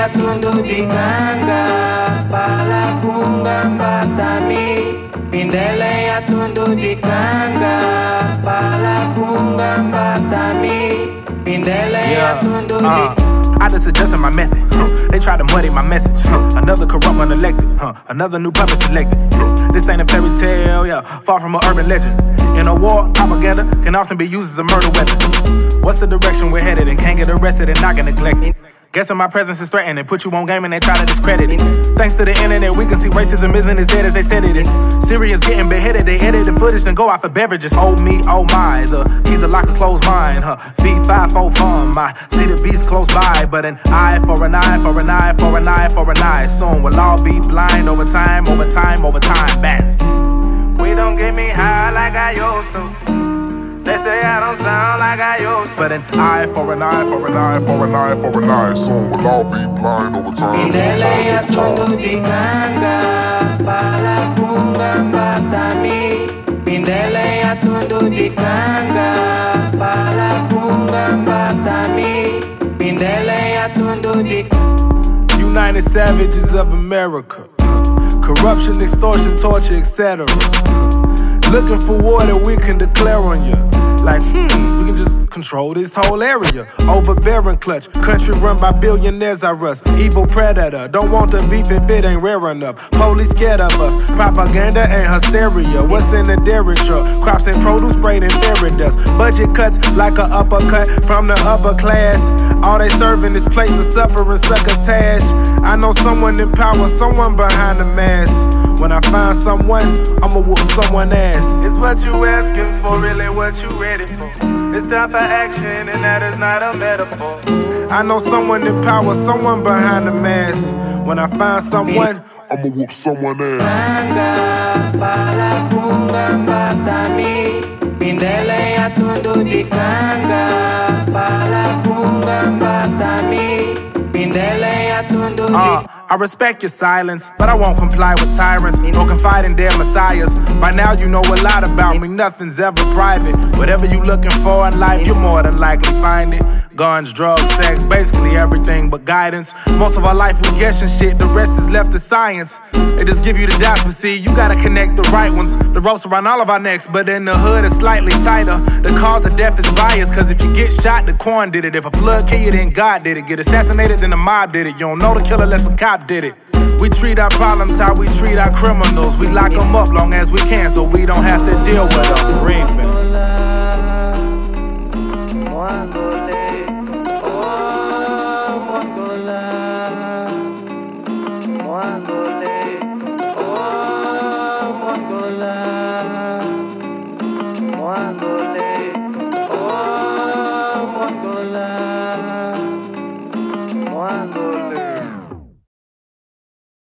ya tundu di kanga, pala kunga mbatami. Pindele ya tundu di kanga, pala kunga mbatami. Pindele ya tundu di. I just adjusted my method. They tried to muddy my message. Another corrupt unelected. Another new puppet selected. This ain't a fairy tale, yeah, far from an urban legend. In a war, propaganda can often be used as a murder weapon. What's the direction we're headed and can't get arrested and not get neglected? Guessing my presence is threatening, put you on game and they try to discredit it. Thanks to the internet, we can see racism isn't as dead as they said it is. Syrians getting beheaded, they edit the footage and go out for beverages. Oh me, oh my, the keys to lock a closed mind. Feet 5 4 fun, my see the beast close by. But an eye for an eye, for an eye, for an eye, for an eye. Soon we'll all be blind over time, over time, over time. Bands. We don't get me high like I used to. They say I don't sound like I used to. But an eye for an eye, for an eye, for an eye, for an eye. Soon we'll all be blind over time. Pindele ya tundu di kanga, pala kunga mbatami. Pindele ya tundu di kanga, pala kunga mbatami. Pindele ya tundu di. United Savages of America. Corruption, extortion, torture, etc. Looking for war that we can declare on you. Like, we can just control this whole area. Overbearing clutch, country run by billionaires I rust. Evil predator, don't want the beef if it ain't rare enough. Police scared of us, propaganda and hysteria. What's in the dairy truck? Crops and produce sprayed in fairy dust. Budget cuts like an uppercut from the upper class. All they serving is place of suffering, succotash. I know someone in power, someone behind the mask. When I find someone, I'ma whoop someone ass. It's what you asking for, really what you ready for. It's time for action, and that is not a metaphor. I know someone in power, someone behind the mask. When I find someone, I'ma whoop someone ass. Pala kunga mbatami. Pindele ya tundu di kanga, pala kunga mbatami. Pindele ya tundu di. I respect your silence, but I won't comply with tyrants or confide in their messiahs. By now you know a lot about me, nothing's ever private. Whatever you looking for in life, you more than likely find it. Guns, drugs, sex, basically everything but guidance. Most of our life we guessing shit, the rest is left to science. They just give you the dots, but see, you gotta connect the right ones. The ropes around all of our necks, but in the hood it's slightly tighter. The cause of death is biased, cause if you get shot, the corn did it. If a flood kill you, then God did it. Get assassinated, then the mob did it. You don't know the killer unless a cop did it. We treat our problems how we treat our criminals. We lock them up long as we can, so we don't have to deal with them. Ring bell.